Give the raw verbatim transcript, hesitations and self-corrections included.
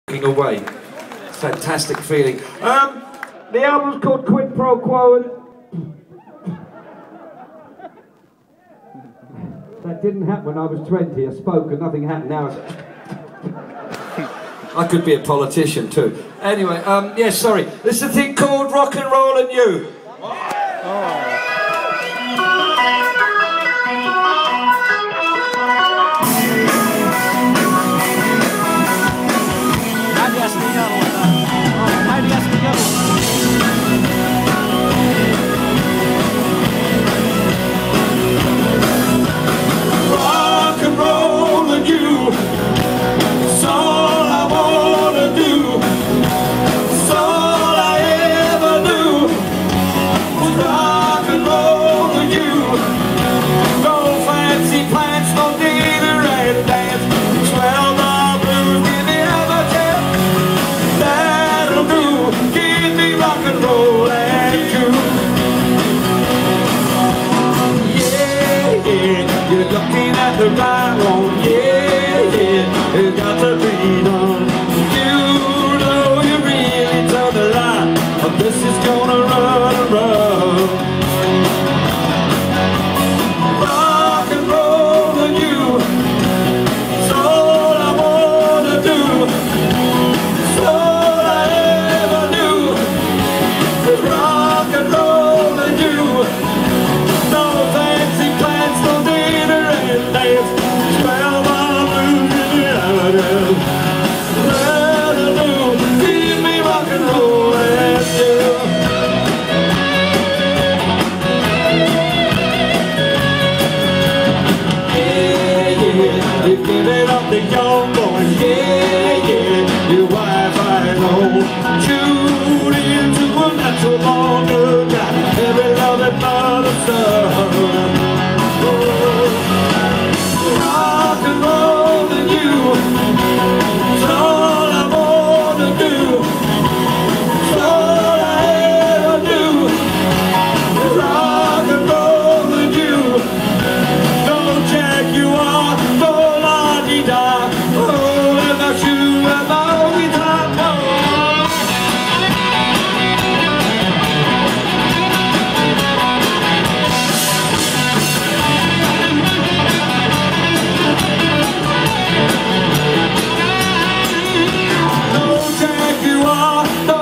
away. Fantastic feeling. Um, the album's called Quid Pro Quo. That didn't happen when I was twenty. I spoke and nothing happened. Now it's... I could be a politician too. Anyway, um, yes, yeah, sorry. This is a thing called Rock and Roll and You. Oh. Rock and roll and you, it's all I wanna do, it's all I ever do, rock and roll and you, no fancy plans, no dinner and dance, twelve hour blues, give me other chance, that'll do, give me rock and roll and you. Yeah, yeah, you're looking at the right one, yeah, yeah, you got to be done. You know you really told the line, but this is gonna run and run. Rock and roll and you, it's all I wanna do, it's all I ever do. Rock and roll and you, no fancy plans, no dinner and dance, twelve hour blues in the hour. That'll do, give me rock and roll and you. Yeah, yeah, you give it up to young boys, yeah, yeah, your Wi-Fi home, tune into a natural longer guy, every loving mother son. Rock and roll and you, it's all I wanna do, it's all I ever do. Rock and roll and you, no jack you are, no la-di-da, oh, and my shoe and my guitar, oh. No jack you are, no